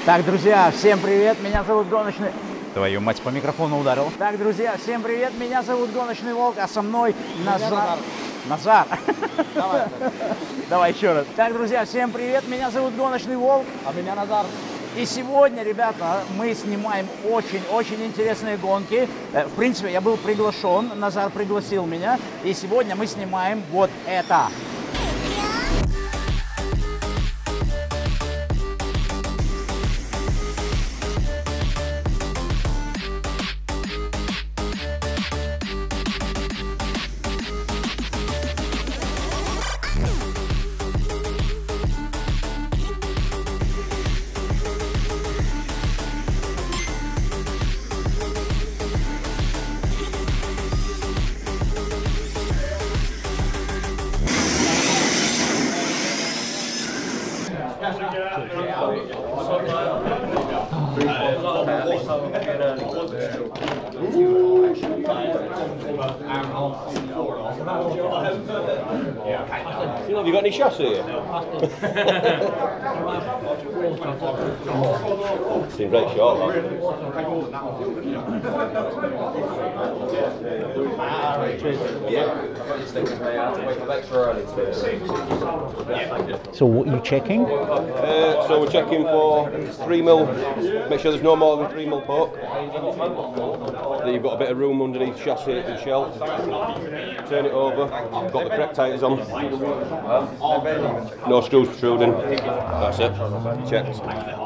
Так, друзья, всем привет, меня зовут Гоночный... Твою мать, по микрофону ударил. Так, друзья, всем привет, меня зовут Гоночный Волк, а со мной Назар. Назар. Давай еще раз. Так, друзья, всем привет, меня зовут Гоночный Волк. А меня Назар. И сегодня, ребята, мы снимаем очень интересные гонки. В принципе, я был приглашен, Назар пригласил меня. И сегодня мы снимаем вот это. Have you got any chassis here? Seems like short, So what are you checking? So we're checking for 3mm, make sure there's no more than 3mm poke. Then you've got a bit of room underneath chassis and shell. Turn it over, got the correct tyres on. No screws protruding. That's it. Checked.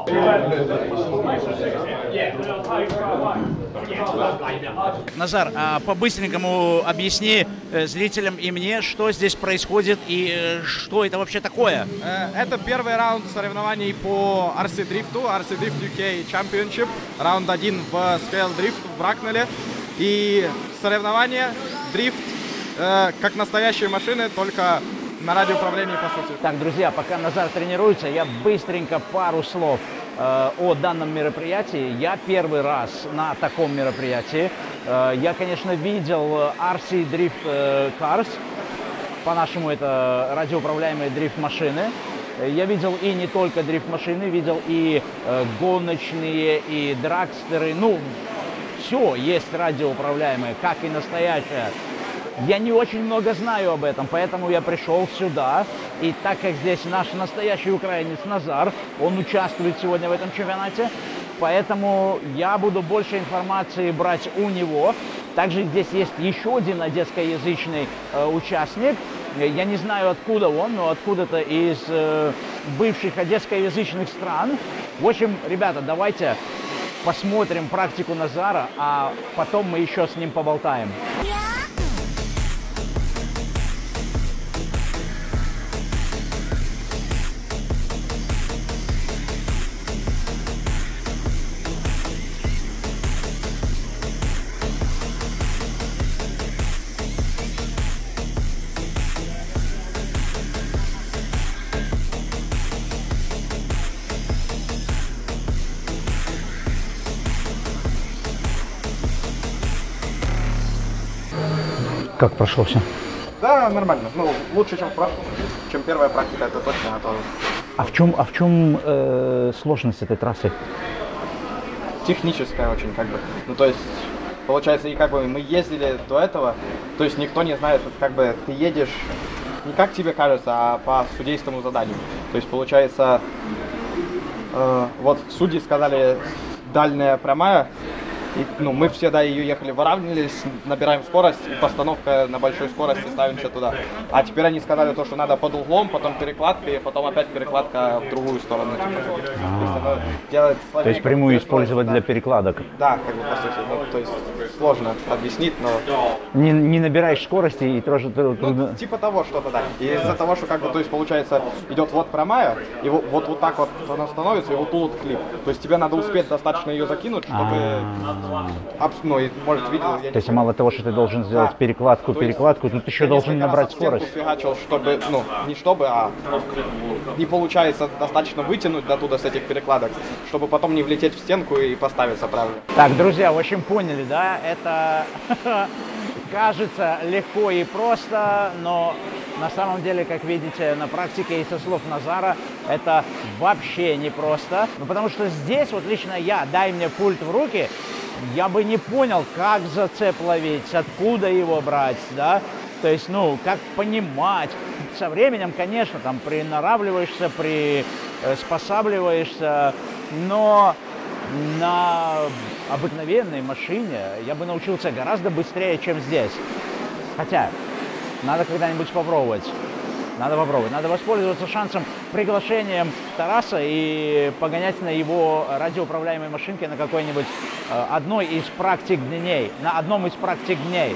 Назар, по-быстренькому объясни зрителям и мне, что здесь происходит и что это вообще такое. Это первый раунд соревнований по RC Drift UK Championship. Раунд 1 в Scale Drift в Бракнеле. И соревнования, дрифт, как настоящие машины, только на радиоуправлении, по сути. Так, друзья, пока Назар тренируется, я быстренько пару слов о данном мероприятии. Я первый раз на таком мероприятии. Я, конечно, видел RC Drift Cars, по-нашему это радиоуправляемые дрифт-машины. Я видел и не только дрифт-машины, видел и гоночные, и драгстеры. Ну, все есть радиоуправляемое, как и настоящее. Я не очень много знаю об этом, поэтому я пришел сюда. И так как здесь наш настоящий украинец Назар, он участвует сегодня в этом чемпионате, поэтому я буду больше информации брать у него. Также здесь есть еще один одесскоязычный участник. Я не знаю, откуда он, но откуда-то из бывших одесскоязычных стран. В общем, ребята, давайте посмотрим практику Назара, а потом мы еще с ним поболтаем. Как прошло все? Да, нормально. Ну, лучше, чем в прошлом. Чем первая практика, это точно. А в чем сложность этой трассы? Техническая очень, как бы. Ну, то есть, получается, и как бы мы ездили до этого, то есть никто не знает, как бы ты едешь не как тебе кажется, а по судейскому заданию. То есть, получается, вот судьи сказали дальняя прямая. И, ну, мы все, да, ее ехали, выравнивались, набираем скорость, и постановка на большой скорости, ставимся туда. А теперь они сказали то, что надо под углом, потом перекладка, и потом опять перекладка в другую сторону. То есть прямую использовать для перекладок? Да, как бы по сути. Ну, то есть сложно объяснить, но... Не набираешь скорости и тоже трудно... Ну, типа того что-то, да. И из-за того, что как бы, то есть получается, идет вот прямая, и вот так вот она становится, и вот тут клип. То есть тебе надо успеть достаточно ее закинуть, чтобы... Ну, и, может, видел, то есть мало того, что ты должен сделать перекладку, тут еще должен набрать скорость. Фигачил, чтобы, ну, не чтобы, а не получается достаточно вытянуть до туда с этих перекладок, чтобы потом не влететь в стенку и поставиться правильно. Так, друзья, в общем, поняли, да? Это кажется легко и просто, но На самом деле, как видите, на практике и со слов Назара, это вообще непросто. Ну, потому что здесь, вот лично я, дай мне пульт в руки, я бы не понял, как зацеп ловить, откуда его брать, да? То есть, ну, как понимать. Со временем, конечно, там приноравливаешься, приспосабливаешься, но на обыкновенной машине я бы научился гораздо быстрее, чем здесь. Хотя, надо когда-нибудь попробовать. Надо попробовать. Надо воспользоваться шансом, приглашением Тараса и погонять на его радиоуправляемой машинке на какой-нибудь одной из практик дней. На одном из практик дней.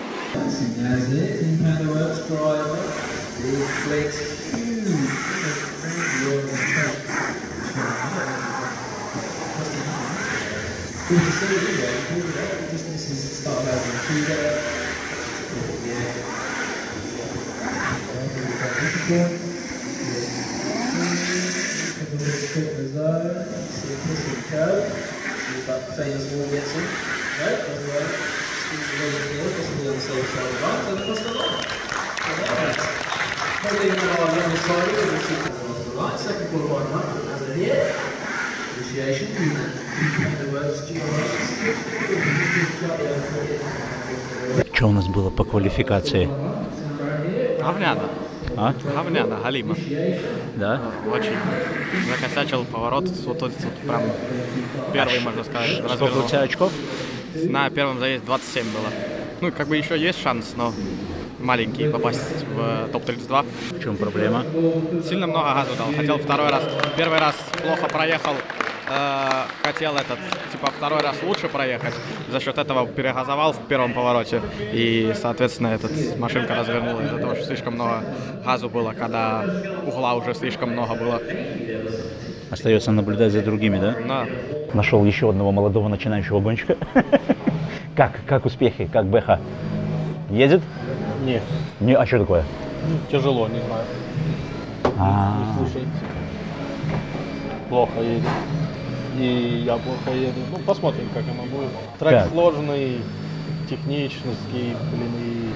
Что у нас было по квалификации? Говняно. А? Говняно, галимо. Да? Очень. Закосячил поворот. Вот тут прям первый, можно сказать, Сколько развернул. у тебя очков? На первом заезде 27 было. Ну, как бы еще есть шанс, но маленький попасть в топ-32. В чем проблема? Сильно много газу дал. Хотел второй раз. Первый раз плохо проехал. Хотел типа второй раз лучше проехать. За счет этого перегазовал в первом повороте. И, соответственно, машинка развернула из-за того, что слишком много газу было, когда угла уже слишком много было. Остается наблюдать за другими, да? Да. Нашел еще одного молодого начинающего гонщика. Как успехи? Как Бэха? Едет? Нет, А что такое? тяжело, не знаю. Не слушается. Плохо едет. И я плохо еду. Ну, посмотрим, как оно будет. Трек Так. сложный, технический, и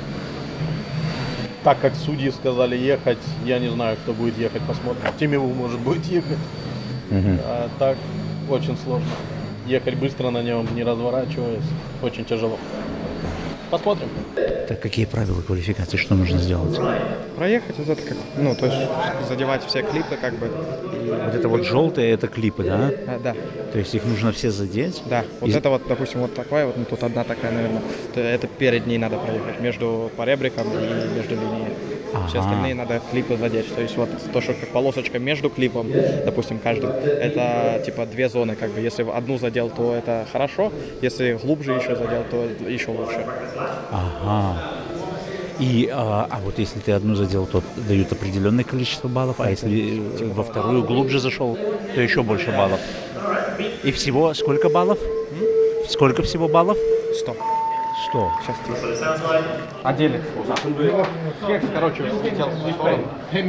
так как судьи сказали ехать, я не знаю, кто будет ехать, посмотрим. Тимиву, может, будет ехать. А так очень сложно. Ехать быстро на нем, не разворачиваясь, очень тяжело. Посмотрим. Так какие правила квалификации, что нужно сделать? Проехать вот это как, ну, то есть задевать все клипы, как бы. Вот это вот желтые, это клипы, да? Да. То есть их нужно все задеть? Да, вот это вот, допустим, вот такая вот, ну тут одна такая, наверное, это перед ней надо проехать, между поребриком и между линией. Все остальные надо клипы задеть, то есть вот то, что как полосочка между клипом, допустим, каждым, это типа две зоны, как бы, если одну задел, то это хорошо, если глубже еще задел, то еще лучше. Ага. И, вот если ты одну задел, то дают определенное количество баллов, а если во вторую глубже зашел, то еще больше баллов. И всего сколько баллов? Сколько всего баллов? 100. 100. Сейчас Отдельно. Хекс, короче, слетел в сторону. Сейчас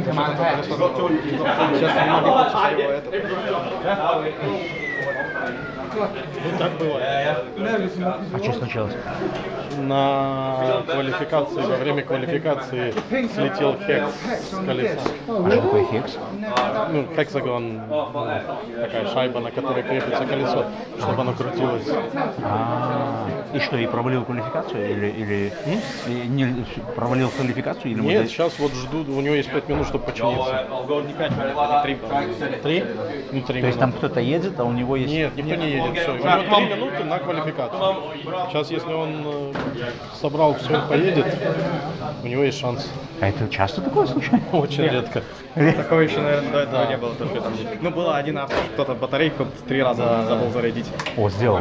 не могу его Ну, так бывает. А что случилось? На квалификации, во время квалификации слетел Хекс с колеса. А что такое хекс? Ну, хексагон, такая шайба, на которой крепится колесо, чтобы оно крутилось. И что, и провалил квалификацию? Или и не провалил квалификацию? Или Нет, сейчас вот жду, у него есть 5 минут, чтобы починиться. не 5 минут, а 3. 3? Ну, 3 То есть там кто-то едет, а у него есть... Нет, никто не едет, все. У него 3 минуты на квалификацию. Сейчас, если он собрал все и поедет, у него есть шанс. А это часто такое случается? Очень редко. Такого еще, наверное, до этого не было. Только там, ну, было один автор, кто-то батарейку 3 раза забыл зарядить. О, сделал.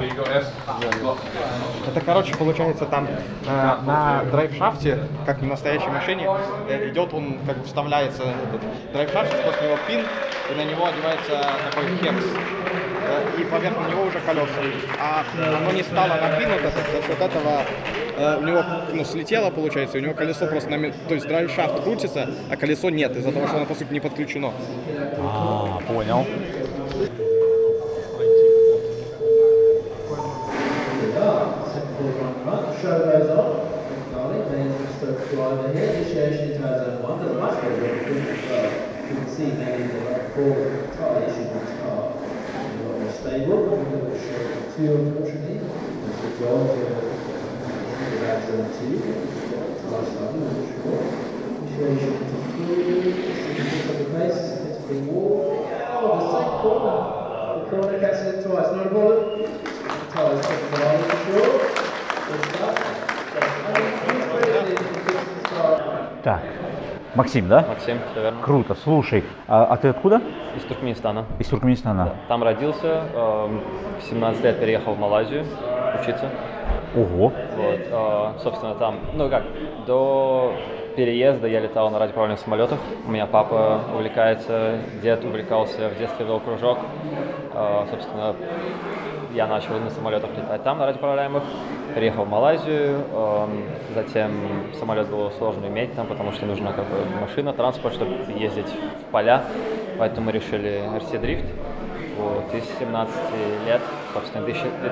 Это, короче, получается, там на драйвшафте, как в настоящей машине, идет он, как бы вставляется этот драйвшафт, после него пин, и на него одевается такой хекс. И поверх него уже колеса. А оно не стало на пин, вот этот, за счет этого у него слетело, получается, у него колесо просто то есть драйвшафт крутится, а колесо нет, из-за того, что оно, по сути, не подключено. Понял. stable, we will show two unfortunately. The job that's on two. Last time, I'm not sure. Initiation to three, of the pace, it's a big wall. Oh, the same corner. The corner catches it twice, not a problem. Tyler's taking the line for sure. Good stuff. Так, Максим, да? Максим, все верно. Круто. Слушай, а ты откуда? Из Туркменистана. Из Туркменистана. Да. Там родился, в 17 лет переехал в Малайзию учиться. Ого. Вот, собственно, там, ну как, до переезда я летал на радиоуправляемых самолетах. У меня папа увлекается, дед увлекался, в детстве вел кружок. Собственно, я начал на самолетах летать там, на радиоуправляемых. Переехал в Малайзию, затем самолет было сложно иметь там, потому что нужна как бы машина, транспорт, чтобы ездить в поля. Поэтому мы решили RC Drift. Вот, и с 17 лет, собственно, в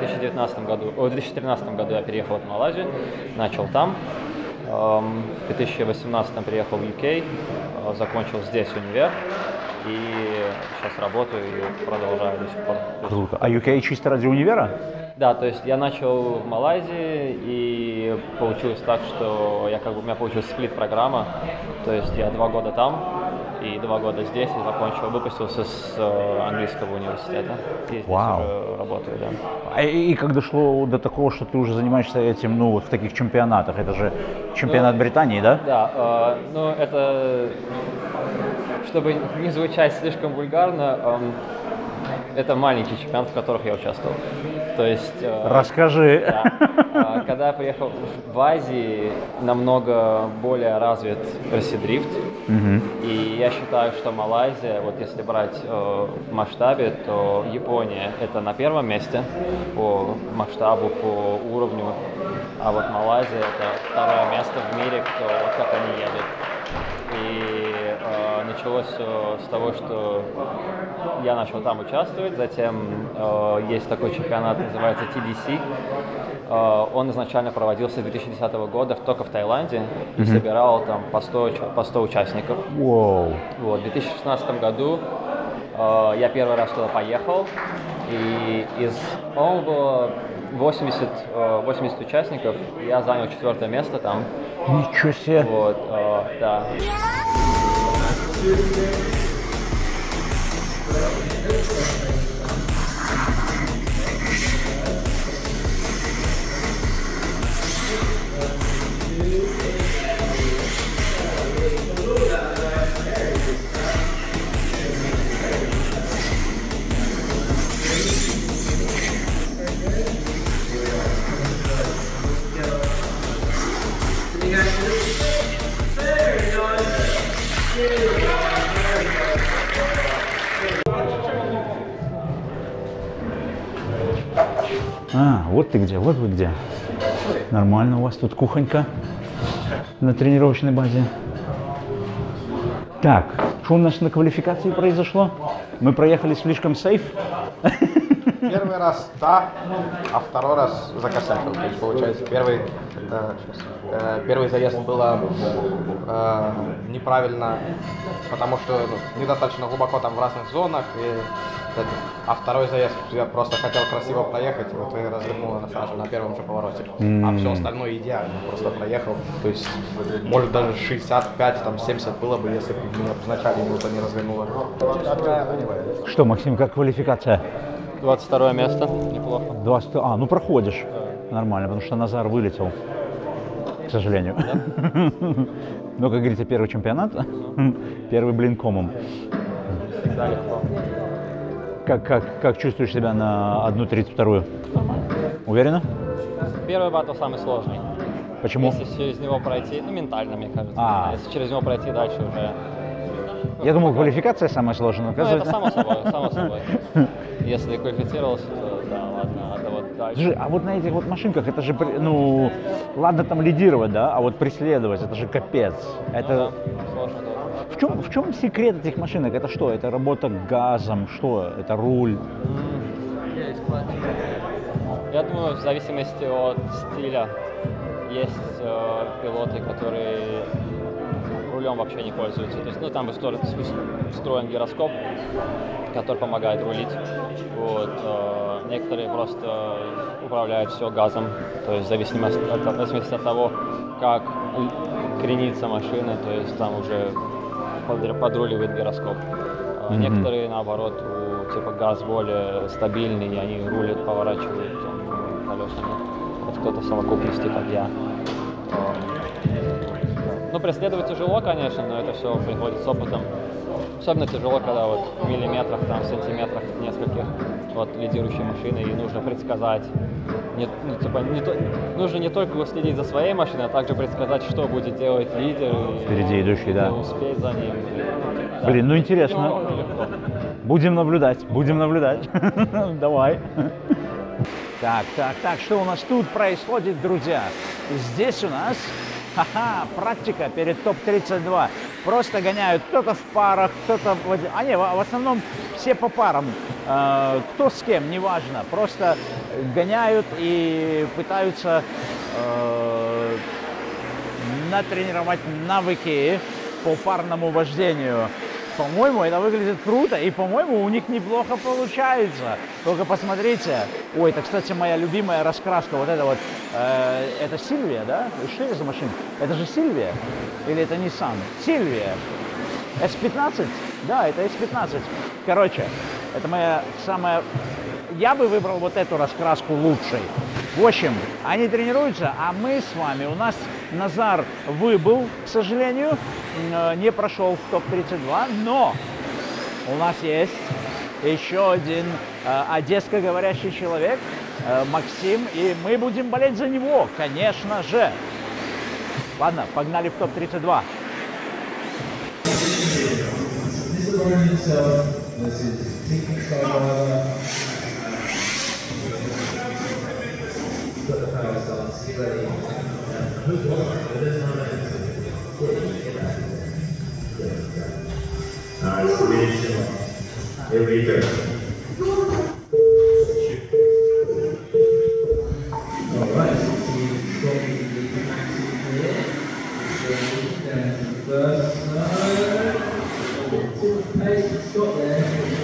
2013 году я переехал в Малайзию, начал там. В 2018 приехал в UK, закончил здесь универ и сейчас работаю и продолжаю до сих пор. Круто. А UK чисто ради универа? Да, то есть я начал в Малайзии и получилось так, что у меня получилась сплит-программа, то есть я 2 года там и 2 года здесь и закончил, выпустился с английского университета и здесь уже работаю, да. И как дошло до такого, что ты уже занимаешься этим, ну вот в таких чемпионатах, это же чемпионат Британии, да? Да, ну это, чтобы не звучать слишком вульгарно, это маленький чемпионат, в которых я участвовал. То есть, расскажи. Да, когда я приехал в Азии, намного более развит RC-дрифт. И я считаю, что Малайзия, вот если брать в масштабе, то Япония это на первом месте по масштабу, по уровню. А вот Малайзия это второе место в мире, как они едут. И началось с того, что я начал там участвовать, затем есть такой чемпионат, называется TDC. Он изначально проводился с 2010 года только в Таиланде и собирал там по 100 участников. Wow. Вот, в 2016 году я первый раз туда поехал, и по-моему, было 80 участников, я занял 4-е место там. Ничего себе! Вот, да. Вот ты где, вот вы где. Нормально у вас тут кухонька на тренировочной базе. Так, что у нас на квалификации произошло? Мы проехали слишком сейф. Первый раз да, а второй раз закосячил. То есть, получается, первый заезд было неправильно, потому что недостаточно глубоко там в разных зонах. А второй заезд я просто хотел красиво проехать, вот и развернул сразу на первом же повороте. А все остальное идеально, просто проехал. То есть, может даже 65, там 70 было бы, если бы меня вначале минута не развернуло. Что, Максим, как квалификация? 22 место, неплохо. 20, ну проходишь. Нормально, потому что Назар вылетел, к сожалению. Да? Но, как говорится, первый чемпионат, первый блин комом. Всегда легко. Как чувствуешь себя на 1.32? Уверена? Первый батл самый сложный. Почему? Если через него пройти, ну ментально, мне кажется. Если через него пройти дальше уже... Я думал, квалификация самая сложная. Ну, это само собой. Если квалифицировался, то да, ладно, а вот дальше. А вот на этих вот машинках, это же, ну, ладно там лидировать, да, а вот преследовать, это же капец. Это... Ну, да, сложно тоже. В чем секрет этих машинок? Это что? Это работа газом? Что? Это руль? Я думаю, в зависимости от стиля. Есть пилоты, которые рулем вообще не пользуются. То есть, ну, там встроен гироскоп, который помогает рулить. Вот. Некоторые просто управляют все газом, то есть в зависимости от того, как кренится машина, то есть там уже подруливает гироскоп. Некоторые, наоборот, типа газ более стабильный, и они рулят, поворачивают колесами. Это кто-то в совокупности, как я. Ну, преследовать тяжело, конечно, но это все приходит с опытом. Особенно тяжело, когда вот в миллиметрах, там, сантиметрах нескольких от лидирующей машины, и нужно предсказать. Нужно не только следить за своей машиной, а также предсказать, что будет делать лидер. Впереди идущий, да. Успеть за ним. Блин, ну интересно. Будем наблюдать, будем наблюдать. Давай. Так, что у нас тут происходит, друзья? Здесь у нас практика перед топ-32. Просто гоняют кто-то в парах, кто-то... в основном все по парам. Кто с кем, неважно. Просто гоняют и пытаются натренировать навыки по парному вождению. По-моему, это выглядит круто, и, по-моему, у них неплохо получается. Только посмотрите. Ой, это, кстати, моя любимая раскраска. Вот это вот. Это Сильвия, да? Что это за машина? Это же Сильвия? Или это Nissan? Сильвия. S15? Да, это S15. Короче, это моя самая... Я бы выбрал вот эту раскраску лучшей. В общем, они тренируются, а мы с вами, у нас Назар выбыл, к сожалению, не прошел в топ-32, но у нас есть еще один одесско-говорящий человек, Максим, и мы будем болеть за него, конечно же. Ладно, погнали в топ-32. Here we go. Alright, first side. Pace stop there.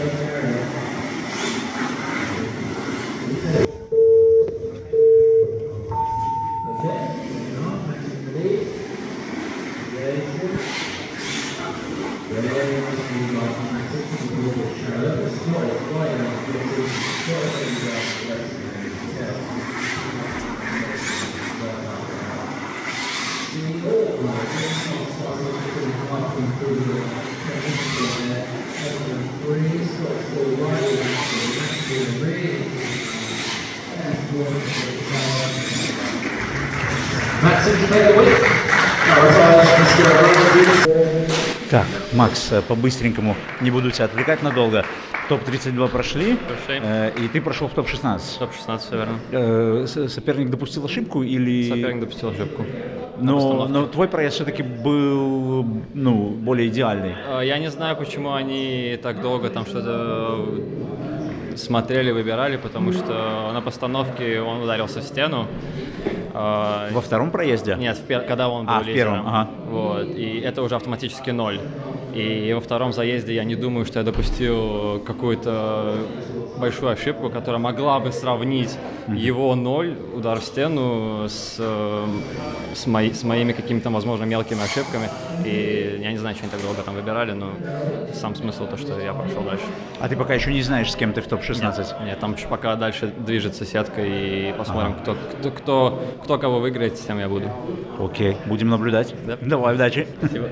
Так, Макс, по-быстренькому, не буду тебя отвлекать надолго. Топ-32 прошли, и ты прошел в топ-16. Топ-16, все верно. Соперник допустил ошибку или... Соперник допустил ошибку. Но твой проезд все-таки был, более идеальный. Я не знаю, почему они так долго там что-то смотрели, выбирали, потому что на постановке он ударился в стену. Во втором проезде? Нет, когда он был в первом, ага. Вот, и это уже автоматически 0. И во втором заезде я не думаю, что я допустил какую-то большую ошибку, которая могла бы сравнить его 0, удар в стену, с моими какими-то, возможно, мелкими ошибками. И я не знаю, что они так долго там выбирали, но сам смысл то, что я прошел дальше. А ты пока еще не знаешь, с кем ты в топ-16? Нет, там пока дальше движется сетка, и посмотрим, кто кого выиграет, с тем я буду. Окей, будем наблюдать. Да? Давай, удачи. Спасибо.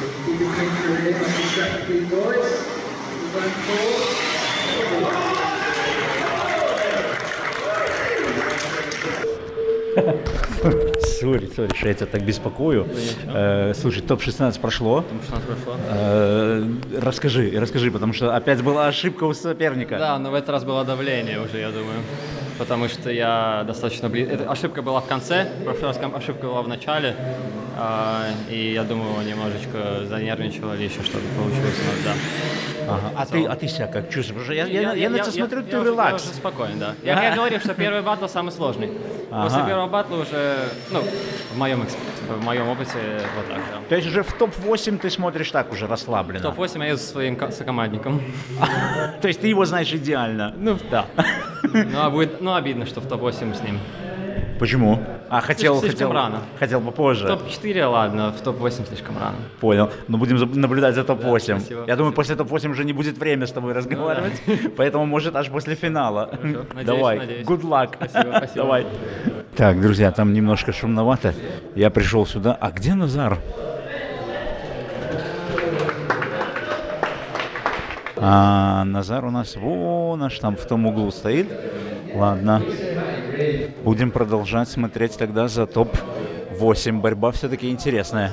Keep your finger in, like distract the noise. Run forward. Сори, что я тебя так беспокою. Слушай, топ-16 прошло. Расскажи, потому что опять была ошибка у соперника. Да, но в этот раз было давление уже, я думаю. Потому что я достаточно близко. Ошибка была в конце, в прошлый раз ошибка была в начале. И я думаю, он немножечко занервничал или еще что-то получилось. Но, да. Ага. А ты себя как чувствуешь? Я на тебя смотрю, ты релакс. Я уже спокоен, да. Я говорю, что первый батл самый сложный. После первого батла уже, в моем опыте вот так, да. То есть уже в топ-8 ты смотришь так уже расслабленно? В топ-8 я еду со своим сокомандником. То есть ты его знаешь идеально? Ну, да. Обидно, что в топ-8 с ним. Почему? Хотел рано. Хотел попозже. В топ-4, ладно, в топ-8 слишком рано. Понял. Но будем наблюдать за топ-8. Да, я думаю, после топ-8 уже не будет времени с тобой разговаривать, поэтому может аж после финала. Давай, надеюсь. good luck. Спасибо. Давай. Так, друзья, там немножко шумновато. Я пришел сюда. А где Назар? Назар у нас вон аж там в том углу стоит. Ладно. Будем продолжать смотреть тогда за топ-8. Борьба все-таки интересная.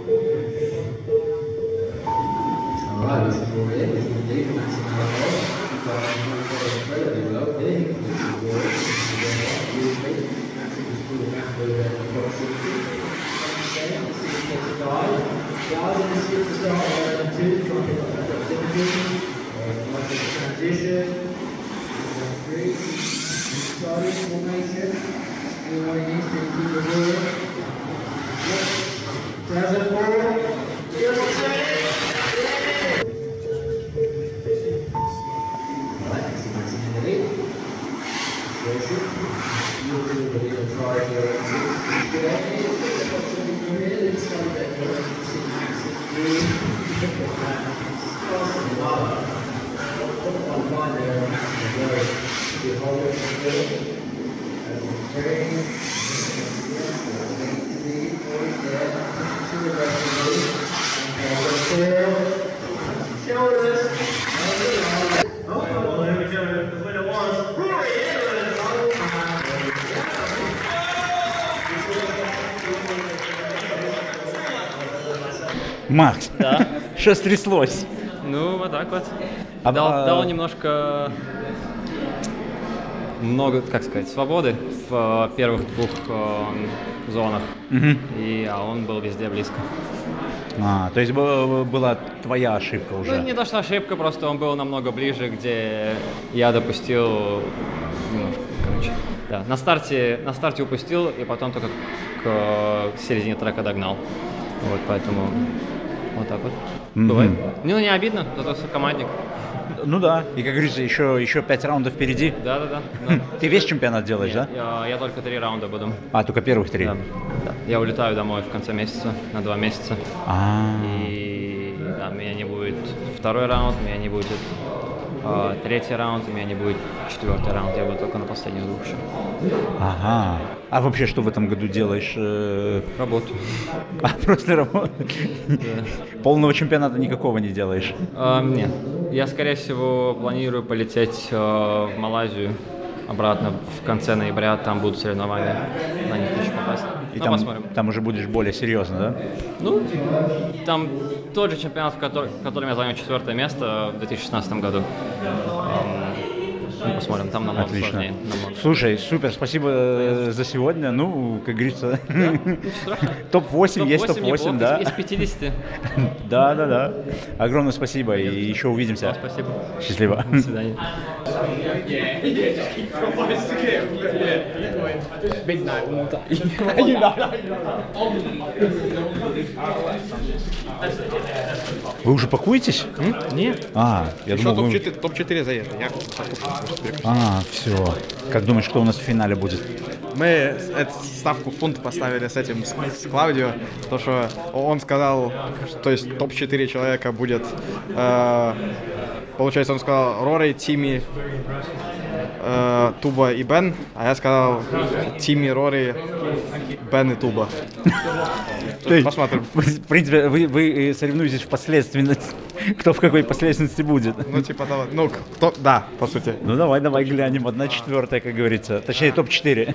Макс, Да. Что стряслось? Ну, вот так вот. Дал немножко много, как сказать, свободы в первых двух зонах. А он был везде близко. То есть была твоя ошибка уже? Ну, не то, что ошибка, просто он был намного ближе, где я допустил немножко, короче. Да, на старте упустил, и потом только к середине трека догнал. Вот, поэтому вот так вот. Бывает. Ну, не обидно, зато командник. Ну да, и как говорится, еще 5 раундов впереди. Да. Ты весь чемпионат делаешь, Нет, да? Я только 3 раунда буду. Только первых 3? Да. Я улетаю домой в конце месяца, на 2 месяца. И да, меня не будет второй раунд, меня не будет третий раунд, у меня не будет 4-й раунд, я буду только на последних 2 еще. Ага. А вообще что в этом году делаешь? Работу. Просто работу? Полного чемпионата никакого не делаешь? Нет. Я, скорее всего, планирую полететь в Малайзию обратно в конце ноября, там будут соревнования, на них хочу попасть. И посмотрим. там уже будешь более серьезно, да? Ну, там тот же чемпионат, в котором я занял 4-е место в 2016 году. Посмотрим, там намного сложнее. Слушай, супер, спасибо за сегодня. Ну, как говорится, топ-8 есть топ-8, да? Из 50. Да. Огромное спасибо и еще увидимся. Спасибо. Счастливо. До свидания. Вы уже пакуетесь? Нет. Я Еще думал, топ-4 заедет. все. Как думаешь, кто у нас в финале будет? Мы эту ставку фунт поставили с этим, с Клаудио, то что он сказал, то есть топ-4 человека будет, получается, он сказал Рори, Тимми, Туба и Бен, а я сказал Тимми, Рори, Бен и Туба. Посмотрим. В принципе, вы соревнуетесь впоследствии, кто в какой последовательности будет. Ну, типа того. Ну, кто, да, по сути. Ну, давай глянем. 1/4, как говорится. Точнее, топ-4.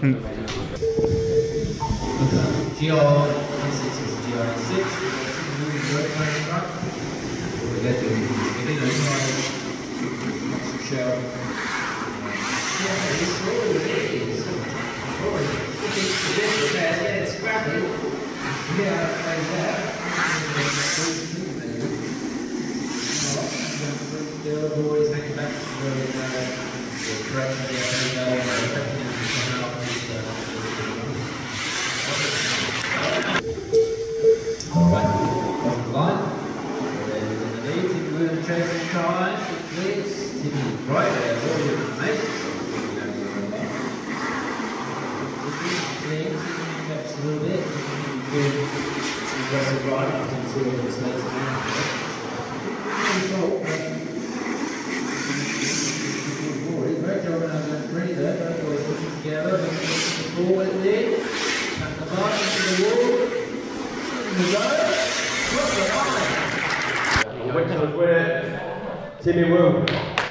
Timmy Wu.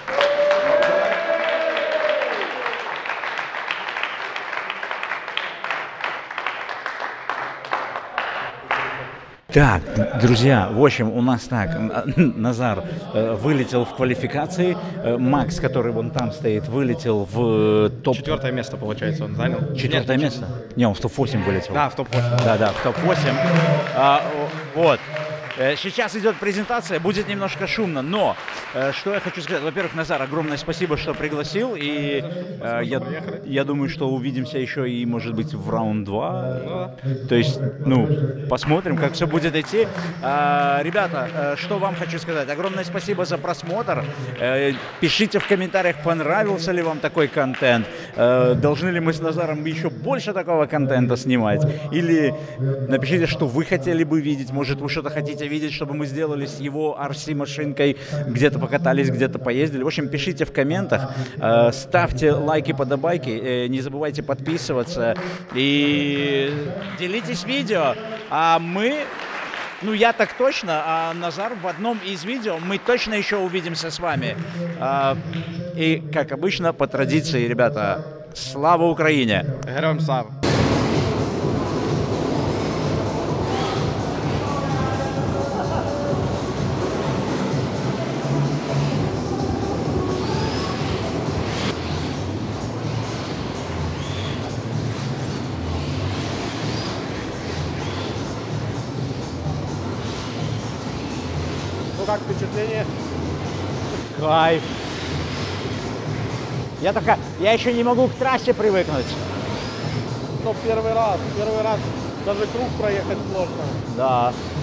Так, друзья, в общем, у нас так, Назар вылетел в квалификации, Макс, который вон там стоит, вылетел в топ... 4-е место, получается, он занял. 4-е место? Не, он в топ-8 вылетел. Да, в топ-8. Да, в топ-8. Вот. Сейчас идет презентация, будет немножко шумно, но что я хочу сказать. Во-первых, Назар, огромное спасибо, что пригласил, и я думаю, что увидимся еще и, может быть, в раунд 2. То есть, ну, посмотрим, как все будет идти. Ребята, что вам хочу сказать. Огромное спасибо за просмотр. Пишите в комментариях, понравился ли вам такой контент. Должны ли мы с Назаром еще больше такого контента снимать. Или напишите, что вы хотели бы видеть. Может, вы что-то хотите видеть, чтобы мы сделали с его RC-машинкой. Где-то покатались, где-то поездили. В общем, пишите в комментах. Ставьте лайки, подобайки. Не забывайте подписываться. И делитесь видео. А мы... Ну, я так точно, а Назар в одном из видео мы точно еще увидимся с вами. И, как обычно, по традиции, ребята, слава Украине! Героям слава! Ну как впечатление? Кайф! Я еще не могу к трассе привыкнуть. Ну первый раз даже круг проехать сложно. Да.